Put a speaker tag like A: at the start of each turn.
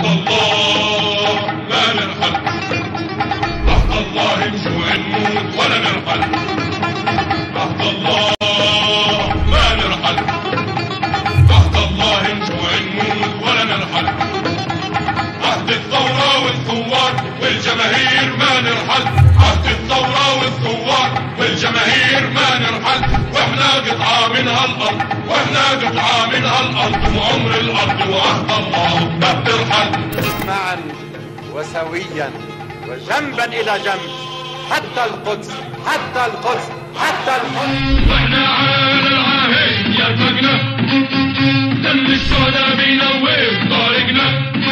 A: الله ما نرحل، عهد الله نجوع نموت ولا نرحل، عهد الله ما نرحل، عهد الله نجوع نموت ولا نرحل، عهد الثورة والثوار والجماهير ما نرحل، عهد الثورة والثوار والجماهير ما نرحل، واحنا قطعة من هالأرض، واحنا قطعة من هالأرض، وعمر الأرض وعهد الله ما بترحل.
B: معا وسويا وجنبا إلى جنب حتى القدس، حتى القدس، حتى القدس.
A: واحنا على العهد يرفقنا، دم الشهداء بينور طريقنا.